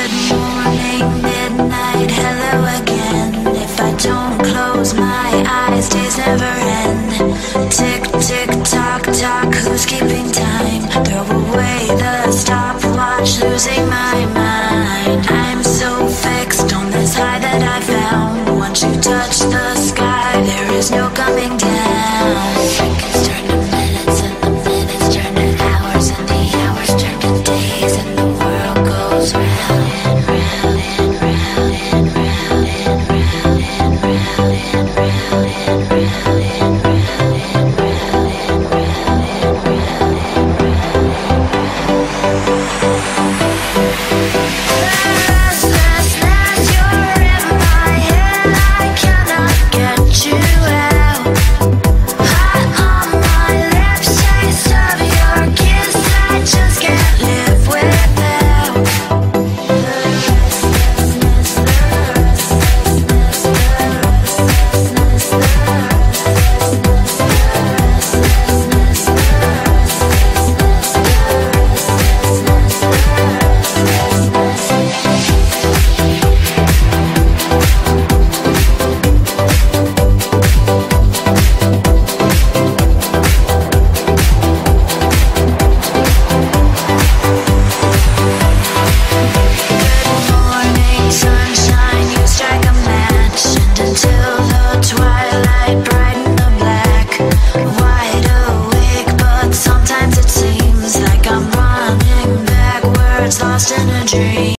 Good morning, midnight, hello again. If I don't close my eyes, days never end. Tick, tick, tock, tock, who's keeping time? Throw away the stopwatch, losing my mind.